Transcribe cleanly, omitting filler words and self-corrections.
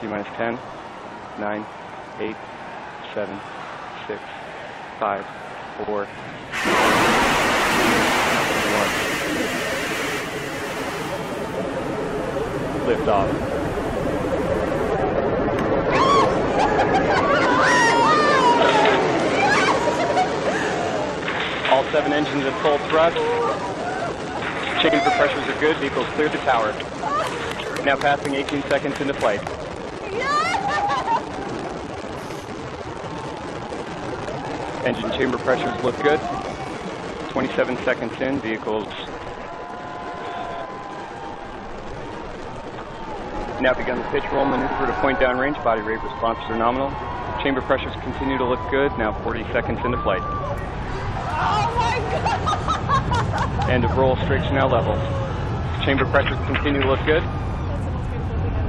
T-minus 10, 9, 8, 7, 6, 5, 4, 1. Lift off. All 7 engines at full thrust. Chamber pressures are good. Vehicles cleared the tower. Now passing 18 seconds into flight. Engine chamber pressures look good. 27 seconds in. Vehicles now begun the pitch roll maneuver to point downrange. Body rate responses are nominal. Chamber pressures continue to look good. Now 40 seconds into flight. Oh my God! End of roll. Strakes are now level. Chamber pressures continue to look good.